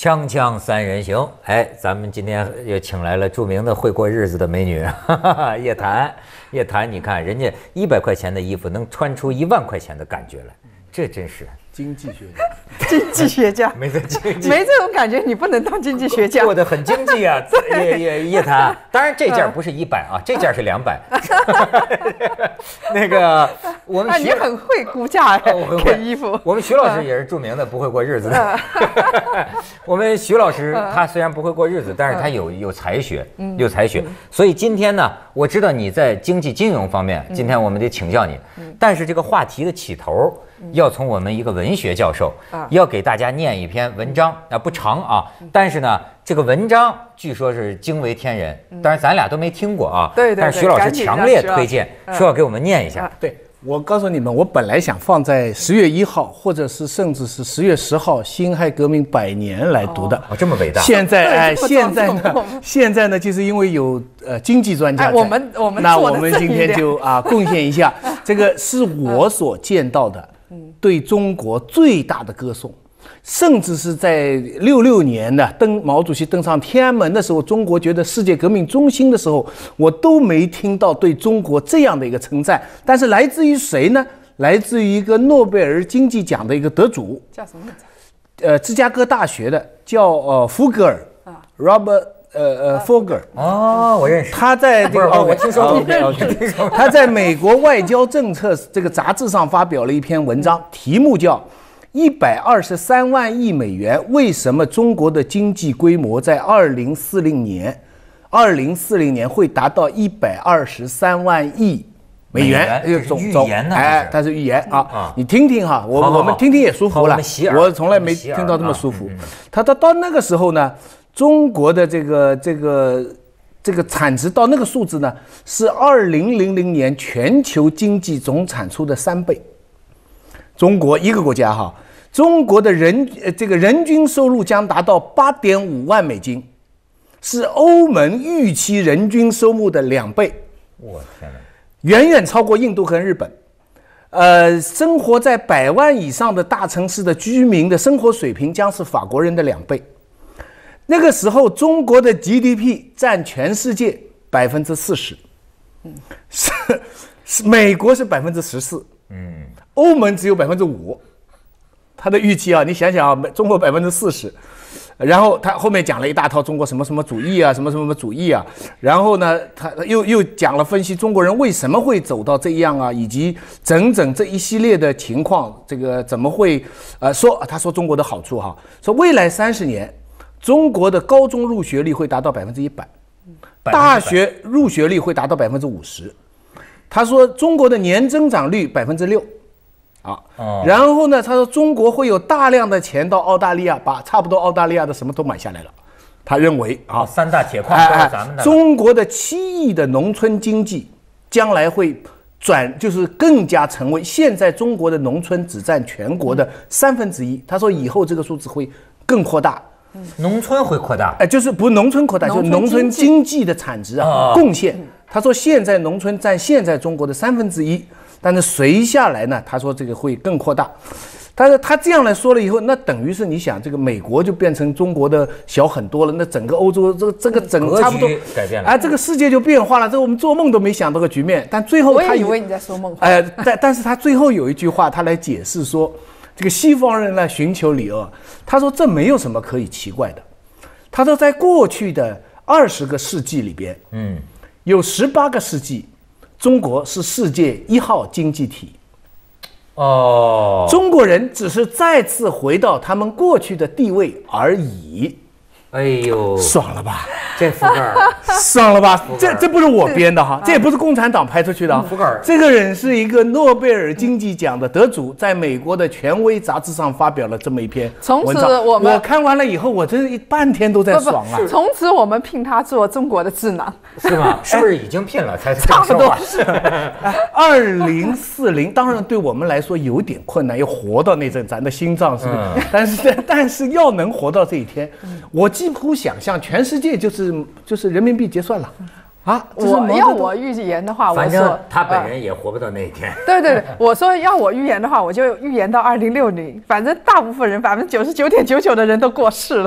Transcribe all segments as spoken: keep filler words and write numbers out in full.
锵锵三人行，哎，咱们今天又请来了著名的会过日子的美女，哈哈，叶檀。叶檀，你看人家一百块钱的衣服能穿出一万块钱的感觉来，这真是经济学家。 经济学家没这经济， 没这种感觉，你不能当经济学家。 过得很经济啊，叶叶叶檀。当然这件不是一百啊，这件是两百。那个我们啊，你很会估价哎，给衣服。 我们徐老师也是著名的不会过日子的。我们徐老师他虽然不会过日子，但是他有有才学，有才学。所以今天呢，我知道你在经济金融方面，今天我们得请教你。但是这个话题的起头要从我们一个文学教授，要给大家念一篇文章啊，不长啊，但是呢，这个文章据说是惊为天人，当然咱俩都没听过啊。 对对对。 但是徐老师强烈推荐，说要给我们念一下。 对。我告诉你们，我本来想放在十月一号，或者是甚至是十月十号，辛亥革命百年来读的。 哦，这么伟大。 现在哎，现在呢，现在呢，就是因为有呃经济专家在， 我们我们那我们今天就啊贡献一下，这个是我所见到的对中国最大的歌颂。甚至是在六六年的登毛主席登上天安门的时候，中国觉得世界革命中心的时候，我都没听到对中国这样的一个称赞。但是来自于谁呢？来自于一个诺贝尔经济奖的一个得主， 叫什么名字？ 呃，芝加哥大学的，叫呃福格尔 ，Robert 呃呃福格尔。 哦，我认识。 他在这个哦，我听说过。 他在美国外交政策这个杂志上发表了一篇文章，题目叫一百二十三万亿美元，为什么中国的经济规模在二零四零年，二零四零年会达到一百二十三万亿美元？ 这是预言呢？ 哎，它是预言啊！你听听哈，我我们听听也舒服了。我从来没听到这么舒服。他到到那个时候呢，中国的这个这个这个产值到那个数字呢，是二零零零年全球经济总产出的三倍。中国一个国家哈，中国的人呃这个人均收入将达到八点五万美金，是欧盟预期人均收入的两倍。 我天哪， 远远超过印度和日本。呃，生活在百万以上的大城市的居民的生活水平将是法国人的两倍。那个时候，中国的 G D P 占全世界百分之四十，是是美国是百分之十四，嗯。欧盟只有百分之五，他的预期啊，你想想啊，中国百分之四十，然后他后面讲了一大套中国什么什么主义啊，什么什么主义啊，然后呢，他又又讲了分析中国人为什么会走到这样啊，以及整整这一系列的情况，这个怎么会呃说他说中国的好处哈，说未来三十年，中国的高中入学率会达到百分之一百，大学入学率会达到百分之五十，他说中国的年增长率百分之六。啊，哦、然后呢？他说中国会有大量的钱到澳大利亚，把差不多澳大利亚的什么都买下来了。他认为啊， 哦、三大铁矿都是咱们的、哎。 中国的七亿的农村经济将来会转，就是更加成为现在中国的农村只占全国的三分之一。他说以后这个数字会更扩大。 嗯、农村会扩大？ 哎，就是不农村扩大，就是农村经济的产值啊、哦、贡献。他说现在农村占现在中国的三分之一。但是随下来呢，他说这个会更扩大。但是他这样来说了以后，那等于是你想，这个美国就变成中国的小很多了，那整个欧洲这个这个整差不多改变了， 啊，这个世界就变化了。这我们做梦都没想到个局面。但最后他我也以为你在说梦话。 哎、呃，但但是他最后有一句话，他来解释说，这个西方人来寻求理由，他说这没有什么可以奇怪的。他说在过去的二十个世纪里边，嗯，有十八个世纪。中国是世界一号经济体，哦，中国人只是再次回到他们过去的地位而已。 哎呦， 爽了吧？ 这福格尔爽了吧？这这不是我编的哈，这也不是共产党拍出去的啊。 福格尔这个人是一个诺贝尔经济奖的得主，在美国的权威杂志上发表了这么一篇文章。从此我们我看完了以后，我真是一半天都在爽啊。 从此我们聘他做中国的智囊， 是吗？是不是已经聘了？才差不多是。 二零四零，当然对我们来说有点困难，要活到那阵，咱的心脏是不是？嗯、但是但是要能活到这一天，我几乎想象全世界就是就是人民币结算了。啊， 我要我预言的话，我说他本人也活不到那一天。 对对对，我说要我预言的话，我就预言到二零六零，反正大部分人百分之九十九点九九的人都过世了。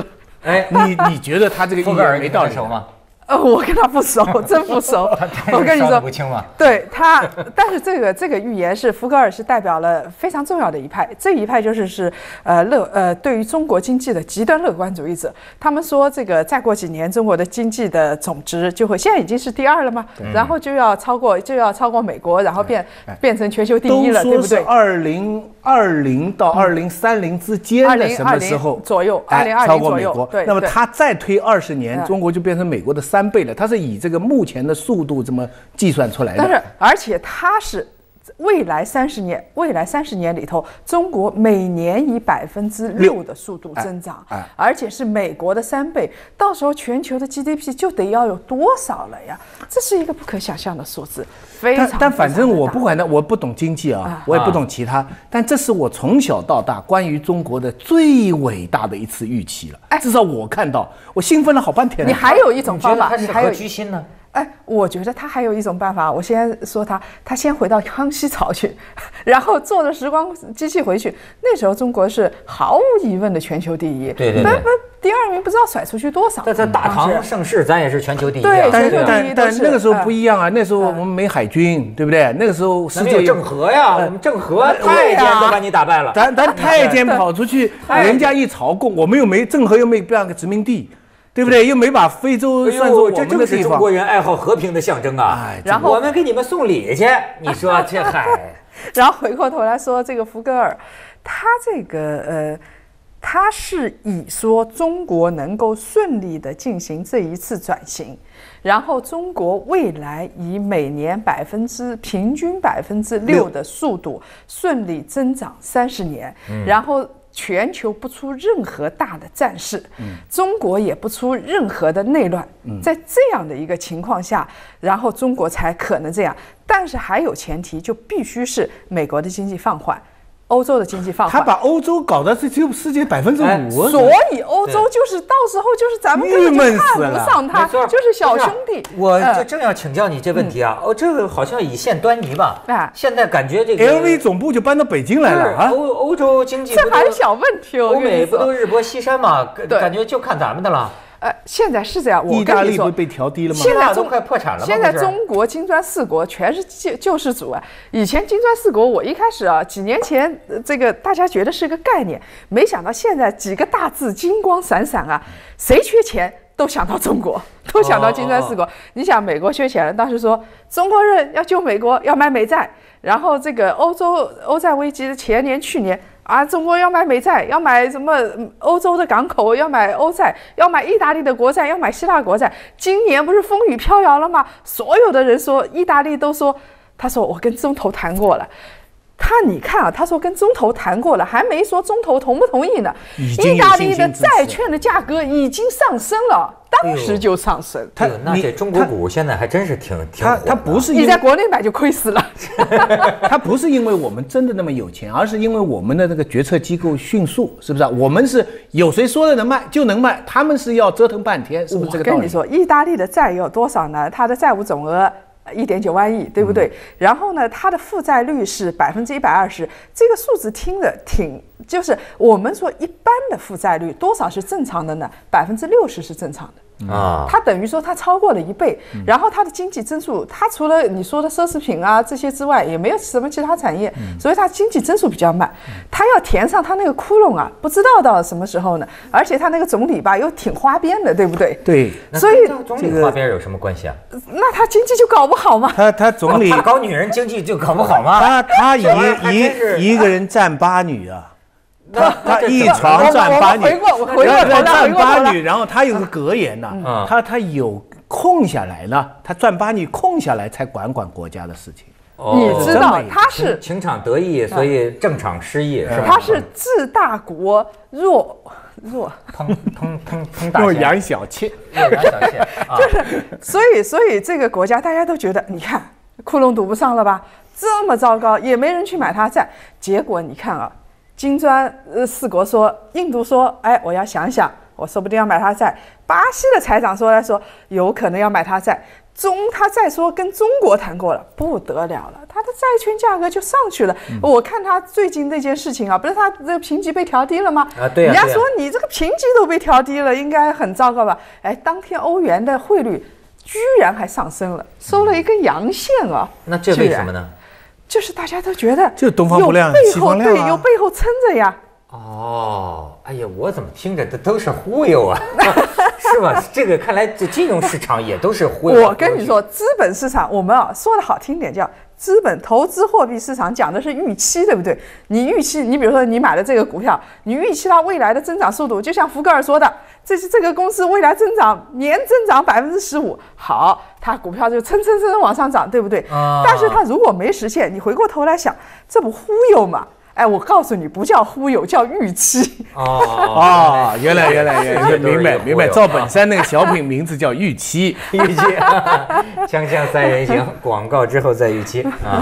哎， 你你觉得他这个预言没道理吗？ 呃，我跟他不熟，真不熟。我跟你说， 不清嘛。 对他，但是这个这个预言是福格尔是代表了非常重要的一派，这一派就是是呃乐呃对于中国经济的极端乐观主义者。他们说这个再过几年中国的经济的总值就会，现在已经是第二了嘛，然后就要超过就要超过美国，然后变变成全球第一了，对不对？ 二零二零到二零三零之间的什么时候左右？二零二零左右。对。 那么他再推二十年，中国就变成美国的三倍了。它是以这个目前的速度这么计算出来的。 但是，而且它是未来三十年，未来三十年里头，中国每年以百分之六的速度增长，哎哎、而且是美国的三倍。到时候全球的 G D P 就得要有多少了呀？这是一个不可想象的数字，非常。 但, 但反正我不管它，我不懂经济啊，啊我也不懂其他，啊、但这是我从小到大关于中国的最伟大的一次预期了。哎、至少我看到，我兴奋了好半天。 你还有一种方法， 你还有居心呢？ 哎，我觉得他还有一种办法，我先说他，他先回到康熙朝去，然后坐着时光机器回去。那时候中国是毫无疑问的全球第一， 对对对， 不不，第二名不知道甩出去多少。 在在大唐盛世，咱也是全球第一、啊。 对， 但但但但那个时候不一样啊，那时候我们没海军，对不对？那个时候世界有郑和呀，我们郑和太监都把你打败了。 咱咱太监跑出去，人家一朝贡，我们又没郑和又没办个殖民地。对不对？又没把非洲算作我们的地方， 这正是中国人爱好和平的象征啊！ 哎、然后我们给你们送礼去，你说这嗨。 然后回过头来说，这个福格尔，他这个呃，他是以说中国能够顺利的进行这一次转型，然后中国未来以每年百分之平均百分之六的速度顺利增长三十年，嗯、然后。全球不出任何大的战事，嗯、中国也不出任何的内乱，嗯、在这样的一个情况下，然后中国才可能这样。但是还有前提，就必须是美国的经济放缓，欧洲的经济放缓。 他把欧洲搞的是就世界百分之五， 所以欧洲就是到时候就是咱们根本就看不上他，就是小兄弟。 我就正要请教你这问题啊，哦，这个好像已现端倪吧？啊，现在感觉这个 L V 总部就搬到北京来了啊。 欧欧洲经济这还是小问题， 欧美不都日薄西山嘛？感觉就看咱们的了。 呃，现在是这样，我跟你说， 意大利不被调低了吗？ 现在都快破产了。 现在中国金砖四国全是救救世主啊！以前金砖四国，我一开始啊，几年前这个大家觉得是个概念，没想到现在几个大字金光闪闪啊！谁缺钱都想到中国，都想到金砖四国。哦哦哦你想，美国缺钱了，当时说中国人要救美国，要买美债，然后这个欧洲欧债危机的前年、去年。啊，中国要买美债，要买什么欧洲的港口，要买欧债，要买意大利的国债，要买希腊国债。今年不是风雨飘摇了吗？所有的人说，意大利都说，他说我跟中投谈过了。他你看啊，他说跟中投谈过了，还没说中投同不同意呢。意大利的债券的价格已经上升了，当时就上升。 他那这中国股现在还真是挺挺火的。 他不是你在国内买就亏死了。 他不是因为我们真的那么有钱，而是因为我们的这个决策机构迅速，是不是、啊？我们是有谁说的能卖就能卖，他们是要折腾半天，是不是这个道理？ 我跟你说，意大利的债有多少呢？它的债务总额。一点九万亿，对不对？嗯、然后呢，它的负债率是百分之一百二十，这个数字听着挺，就是我们说一般的负债率多少是正常的呢？百分之六十是正常的。啊，它等于说它超过了一倍，嗯、然后它的经济增速，它除了你说的奢侈品啊这些之外，也没有什么其他产业，嗯、所以它经济增速比较慢。它要填上它那个窟窿啊，不知道到什么时候呢？而且它那个总理吧又挺花边的，对不对？ 对， 所以总理花边有什么关系啊？ 那他经济就搞不好吗？ 他他总理搞女人经济就搞不好吗？ 他他一一一个人占八女啊。他他一床占八女， 回过我回过头来， 占八女，然后他有个格言呐、啊，他他有空下来呢，他占八女空下来才管管国家的事情。 你知道他是情场得意，所以政场失意，是吧？ 他是治大国弱弱烹烹烹烹大若养小妾， 若养小妾， 就是所以所以这个国家大家都觉得，你看窟窿堵不上了吧？这么糟糕，也没人去买他债，结果你看啊。金砖呃四国说，印度说，哎，我要想想，我说不定要买他债。巴西的财长说来说，有可能要买他债。 中他再说跟中国谈过了，不得了了，他的债券价格就上去了。嗯、我看他最近那件事情啊，不是他这个评级被调低了吗？ 啊，对呀、啊。人家说你这个评级都被调低了，应该很糟糕吧？哎，当天欧元的汇率居然还上升了，收了一根阳线啊！ 那这为什么呢？ 就是大家都觉得就东方不亮西方亮、啊、 对，有背后撑着呀。 哦，哎呀，我怎么听着这都是忽悠啊？是吧？这个看来这金融市场也都是忽悠。 我跟你说，资本市场我们啊说的好听点叫资本投资货币市场，讲的是预期，对不对？你预期，你比如说你买了这个股票，你预期它未来的增长速度，就像福格尔说的，这是这个公司未来增长年增长百分之十五，好，它股票就蹭蹭蹭往上涨，对不对？啊、但是它如果没实现，你回过头来想，这不忽悠吗？哎，我告诉你，不叫忽悠，叫预期。 哦哦，原来原来原来，明白明白。赵本山那个小品名字叫预期， 预期。锵锵三人行，广告之后再预期啊。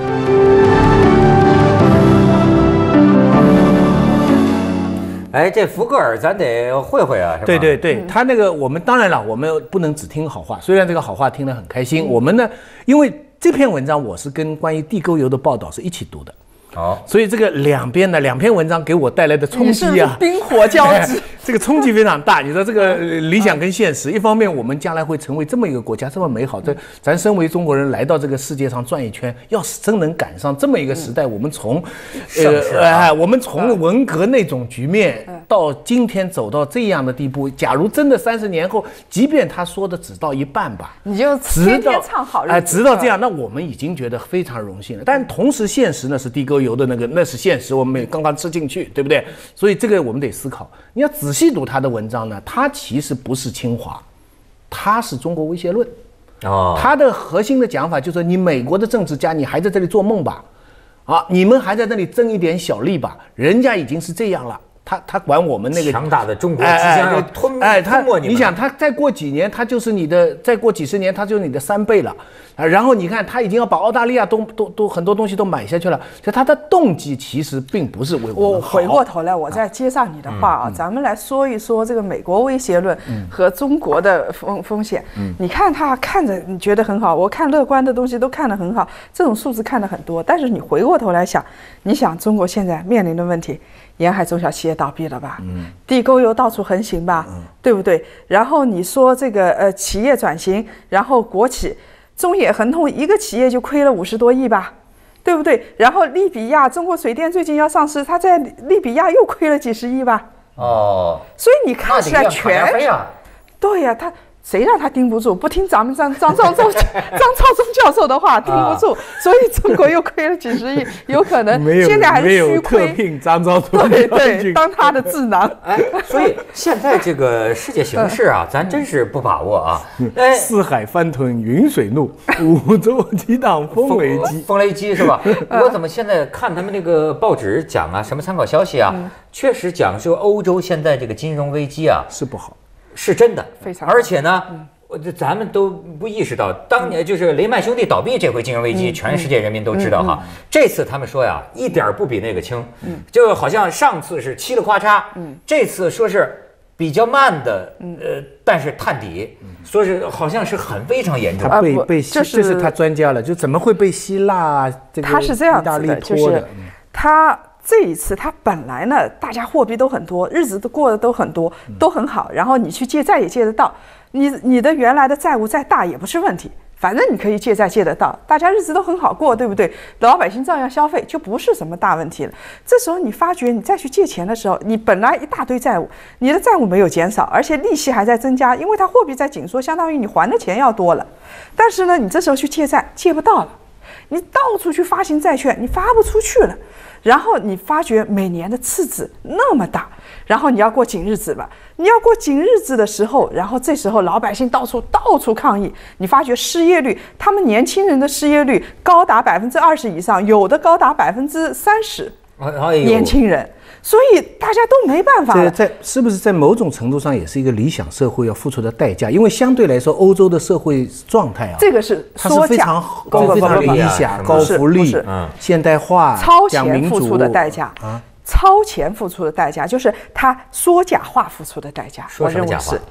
哎，这福格尔咱得会会啊，是吧？ 对对对，他那个我们当然了，我们不能只听好话，虽然这个好话听得很开心，我们呢，因为这篇文章我是跟关于地沟油的报道是一起读的。 好， 所以这个两边呢，两篇文章给我带来的冲击啊， 冰火交织， 这个冲击非常大。你说这个理想跟现实，一方面我们将来会成为这么一个国家，这么美好，这咱身为中国人来到这个世界上转一圈，要是真能赶上这么一个时代，我们从呃哎，我们从文革那种局面到今天走到这样的地步，假如真的三十年后，即便他说的只到一半吧， 你就天天唱好日子， 哎，直到这样，那我们已经觉得非常荣幸了。但同时，现实呢是地沟油的那个，那是现实，我们也刚刚吃进去，对不对？所以这个我们得思考。你要仔细读他的文章呢，他其实不是清华，他是中国威胁论。哦，他的核心的讲法就是：你美国的政治家，你还在这里做梦吧？啊，你们还在那里争一点小利吧？人家已经是这样了。他他管我们那个强大的中国即将要吞哎， 吞没你们。 你想，他再过几年，他就是你的；再过几十年，他就是你的三倍了。啊，然后你看，他已经要把澳大利亚都都都很多东西都买下去了。所以他的动机其实并不是为我们好。 我回过头来，我再接上你的话啊，嗯、咱们来说一说这个美国威胁论和中国的风风险。嗯，你看他看着你觉得很好，我看乐观的东西都看得很好，这种数字看得很多。但是你回过头来想，你想中国现在面临的问题。沿海中小企业倒闭了吧？嗯，地沟油到处横行吧？嗯，对不对？然后你说这个呃企业转型，然后国企中野恒通一个企业就亏了五十多亿吧，对不对？然后利比亚中国水电最近要上市，它在利比亚又亏了几十亿吧？哦，所以你看起来全对呀、啊，他。谁让他盯不住？不听咱们张张召忠张召忠教授的话，盯不住，啊、所以中国又亏了几十亿，有可能现在还是虚亏。 没有特聘张召忠， 对对，当他的智囊。 哎，所以现在这个世界形势啊，咱真是不把握啊。哎， 四海翻腾云水怒，五洲激荡风雷激。 风雷激是吧？我怎么现在看他们那个报纸讲啊，什么参考消息啊，嗯、确实讲说欧洲现在这个金融危机啊是不好。 是真的， 非常， 而且呢，我这咱们都不意识到，当年就是雷曼兄弟倒闭这回金融危机，全世界人民都知道哈。这次他们说呀，一点不比那个轻，就好像上次是嘁哩咔嚓，这次说是比较慢的，呃，但是探底，说是好像是很非常严重。 他被被这是他专家了，就怎么会被希腊这个他是这样子的，就是他。这一次，他本来呢，大家货币都很多，日子都过得都很多，都很好。然后你去借债也借得到，你你的原来的债务再大也不是问题，反正你可以借债借得到，大家日子都很好过，对不对？老百姓照样消费，就不是什么大问题了。这时候你发觉你再去借钱的时候，你本来一大堆债务，你的债务没有减少，而且利息还在增加，因为它货币在紧缩，相当于你还的钱要多了。但是呢，你这时候去借债借不到了，你到处去发行债券，你发不出去了。然后你发觉每年的赤字那么大，然后你要过紧日子吧，你要过紧日子的时候，然后这时候老百姓到处到处抗议，你发觉失业率，他们年轻人的失业率高达百分之二十以上，有的高达百分之三十，年轻人。所以大家都没办法了。 在是不是在某种程度上也是一个理想社会要付出的代价？因为相对来说，欧洲的社会状态啊， 这个是它是非常非常理想、高福利、现代化、 超前付出的代价啊，超前付出的代价就是它缩假化付出的代价。我认为是。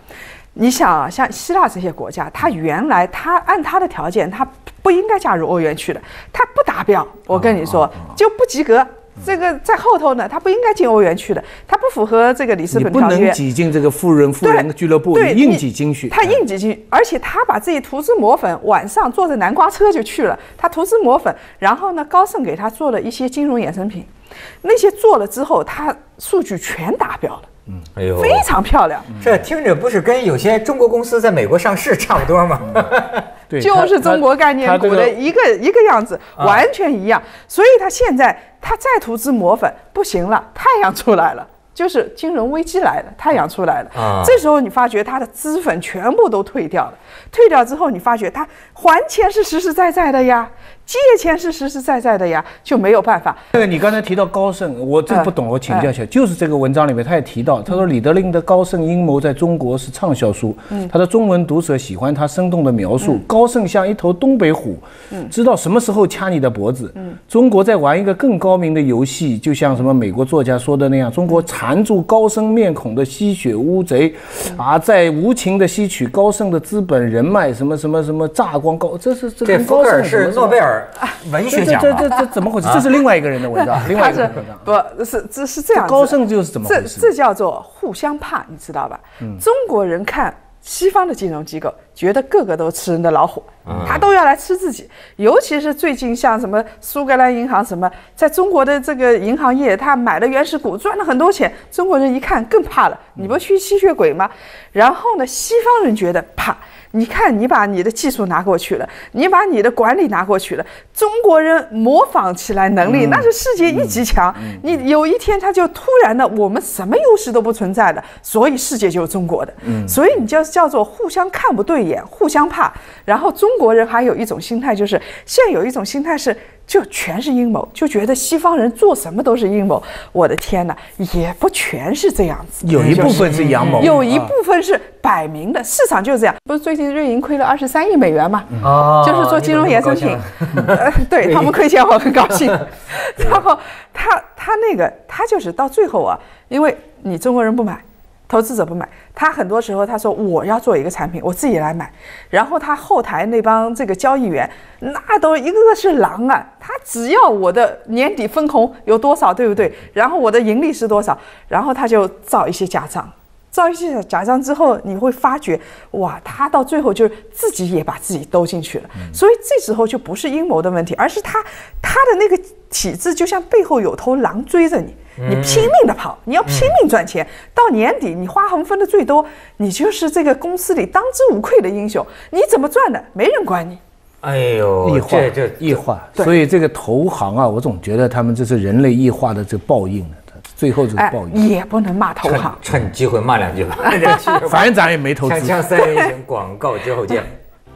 你想啊，像希腊这些国家，它原来它按它的条件，它不应该加入欧元区的，它不达标，我跟你说就不及格。这个在后头呢，它不应该进欧元区的，它不符合这个里斯本条约。 你不能挤进这个富人富人的俱乐部，你硬挤进去。 他硬挤进去，而且他把自己涂脂抹粉，晚上坐着南瓜车就去了。他涂脂抹粉，然后呢，高盛给他做了一些金融衍生品，那些做了之后，他数据全达标了。 嗯，哎呦， 非常漂亮。 这听着不是跟有些中国公司在美国上市差不多吗？ 对，就是中国概念股的一个一个样子，完全一样。所以他现在他再涂脂抹粉不行了，太阳出来了。就是金融危机来了，太阳出来了，啊、这时候你发觉它的脂粉全部都退掉了，退掉之后你发觉它还钱是实实在在的呀，借钱是实实在在的呀，就没有办法。 这个你刚才提到高盛，我真不懂，我请教一下，呃、就是这个文章里面他也提到，他说李德林的《高盛阴谋》在中国是畅销书，嗯、他的中文读者喜欢他生动的描述，嗯、高盛像一头东北虎，嗯、知道什么时候掐你的脖子。嗯、中国在玩一个更高明的游戏，就像什么美国作家说的那样，中国缠住高盛面孔的吸血乌贼，啊，在无情的吸取高盛的资本人脉，什么什么什么榨光高，这是这跟高盛是诺贝尔文学奖， 这这这这怎么回事？这是另外一个人的文章，另外一个文章不是，这是这样。 高盛就是怎么回事？ 这这叫做互相怕，你知道吧？嗯，中国人看西方的金融机构，觉得个个都吃人的老虎，他都要来吃自己。尤其是最近像什么苏格兰银行什么，在中国的这个银行业，他买了原始股，赚了很多钱。中国人一看更怕了，你不去吸血鬼吗？然后呢，西方人觉得怕。你看，你把你的技术拿过去了，你把你的管理拿过去了，中国人模仿起来能力、嗯、那是世界一级强、嗯嗯、你有一天他就突然的我们什么优势都不存在了，所以世界就是中国的、嗯、所以你就叫做互相看不对眼，互相怕。然后中国人还有一种心态，就是现在有一种心态是就全是阴谋，就觉得西方人做什么都是阴谋。我的天哪，也不全是这样子， 有一部分是阳谋， 有一部分是摆明的，市场就是这样。不是最近瑞银亏了二十三亿美元吗？哦，就是做金融衍生品，呃，对他们亏钱我很高兴。然后他他那个他就是到最后啊，因为你中国人不买。投资者不买，他很多时候他说我要做一个产品，我自己来买，然后他后台那帮这个交易员，那都一个个是狼啊，他只要我的年底分红有多少，对不对？然后我的盈利是多少，然后他就造一些假账，造一些假账之后，你会发觉，哇，他到最后就是自己也把自己兜进去了，所以这时候就不是阴谋的问题，而是他他的那个体制就像背后有头狼追着你。你拼命的跑，你要拼命赚钱，到年底你花红分的最多，你就是这个公司里当之无愧的英雄。你怎么赚的，没人管你。 哎呦， 异化，这异化。所以这个投行啊，我总觉得他们这是人类异化的这报应呢。最后这个报应、 哎、也不能骂投行， 趁机会骂两句吧。 反正咱也没投资。 锵锵三人行，广告之后见。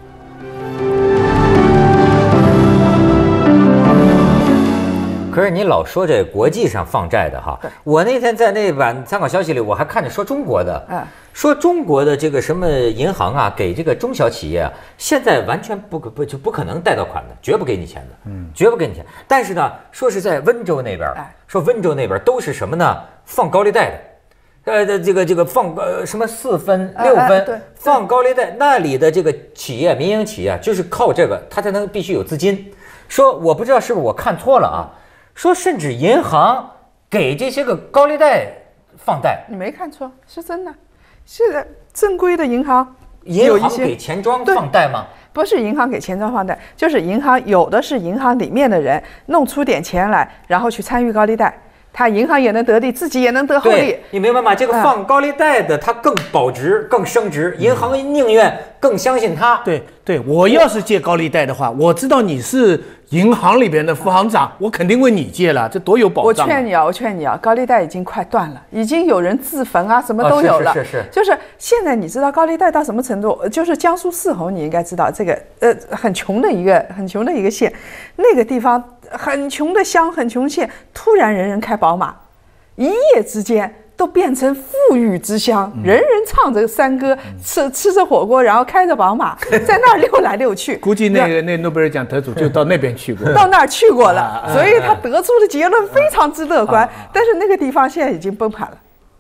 可是你老说这国际上放债的哈，我那天在那版参考消息里，我还看着说中国的，嗯，说中国的这个什么银行啊，给这个中小企业啊，现在完全不不就不可能贷到款的，绝不给你钱的，嗯，绝不给你钱。但是呢，说是在温州那边，说温州那边都是什么呢？放高利贷的，呃，这个这个放呃什么四分六分放高利贷，那里的这个企业民营企业就是靠这个，它才能必须有资金。说我不知道是不是我看错了啊。说甚至银行给这些个高利贷放贷， 你没看错，是真的。现在正规的银行， 银行给钱庄放贷吗？ 不是银行给钱庄放贷，就是银行有的是银行里面的人弄出点钱来，然后去参与高利贷。他银行也能得利，自己也能得厚利。 你明白吗？这个放高利贷的，他更保值、更升值，银行宁愿更相信他。 对对，我要是借高利贷的话，我知道你是银行里边的副行长，我肯定为你借了，这多有保障。 我劝你啊，我劝你啊，高利贷已经快断了，已经有人自焚啊，什么都有了。 哦、是是 是, 是。 就是现在你知道高利贷到什么程度？就是江苏泗洪，你应该知道这个呃很穷的一个很穷的一个县，那个地方。很穷的乡，很穷县，突然人人开宝马，一夜之间都变成富裕之乡，嗯、人人唱着山歌，嗯、吃吃着火锅，然后开着宝马，在那儿溜来溜去。 估计那个那诺贝尔奖得主就到那边去过， 到那儿去过了，啊、所以他得出的结论非常之乐观。啊、但是那个地方现在已经崩盘了。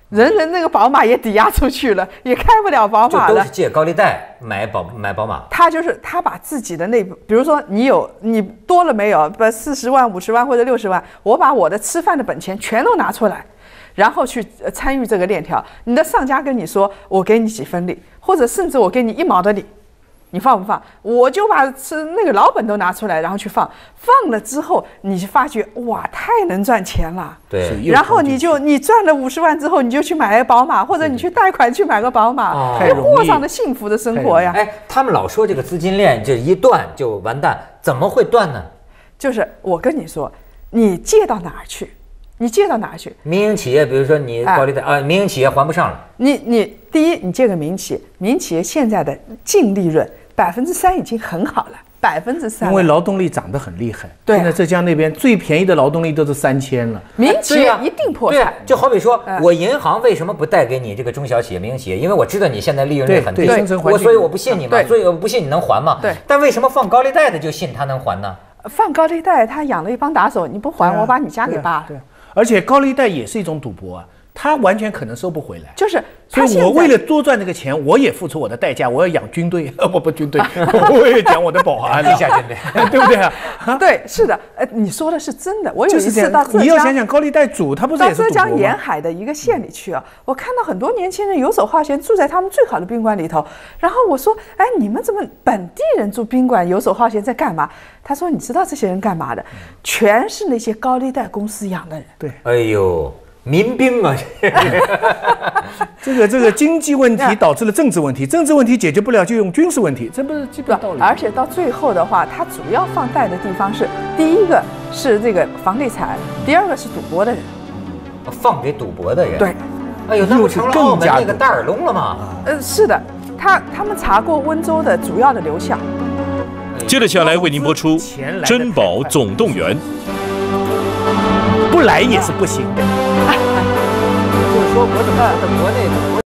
人人那个宝马也抵押出去了，也开不了宝马了。 就都是借高利贷买宝买宝马。 他就是他把自己的那，比如说你有你多了没有，不四十万、五十万或者六十万，我把我的吃饭的本钱全都拿出来，然后去参与这个链条。你的上家跟你说，我给你几分利，或者甚至我给你一毛的利。你放不放？我就把吃那个老本都拿出来，然后去放。放了之后，你就发觉哇，太能赚钱了。 对。 然后你就你赚了五十万之后，你就去买个宝马，或者你去贷款去买个宝马，就过上了幸福的生活呀。 哎，他们老说这个资金链这一断就完蛋，怎么会断呢？ 就是我跟你说，你借到哪儿去？你借到哪儿去？ 民营企业，比如说你高利贷啊，民营企业还不上了。 你你第一，你借个民营企业，民营企业现在的净利润百分之三已经很好了，百分之三。 因为劳动力涨得很厉害， 对， 现在浙江那边最便宜的劳动力都是三千了。 民营企业一定破产。 就好比说我银行为什么不贷给你这个中小企业、民营企业？因为我知道你现在利润率很低，我所以我不信你嘛，所以我不信你能还嘛。 对。 但为什么放高利贷的就信他能还呢？ 放高利贷，他养了一帮打手，你不还，我把你家给扒了。 对。而且高利贷也是一种赌博啊，他完全可能收不回来。 就是， 所以我为了多赚这个钱，我也付出我的代价，我要养军队，我不军队，我也养我的保安， 地下军队， 对不对啊？ 对，是的，呃，你说的是真的。我有一次到浙江， 你要想想高利贷主，他不是也是到浙江沿海的一个县里去啊，我看到很多年轻人游手好闲，住在他们最好的宾馆里头。然后我说，哎，你们怎么本地人住宾馆游手好闲在干嘛？他说，你知道这些人干嘛的？全是那些高利贷公司养的人。 对， 哎呦。民兵啊， 这个这个经济问题导致了政治问题，政治问题解决不了就用军事问题，这不是基本道理。 而且到最后的话，它主要放贷的地方是第一个是这个房地产，第二个是赌博的人， 放给赌博的人。 对， 哎呦，那不成了澳门那个大耳窿了吗？ 呃，是的，他他们查过温州的主要的流向。 接着下来为您播出《珍宝总动员》。 不来也是不行的。 就是说，我怎么觉得国内？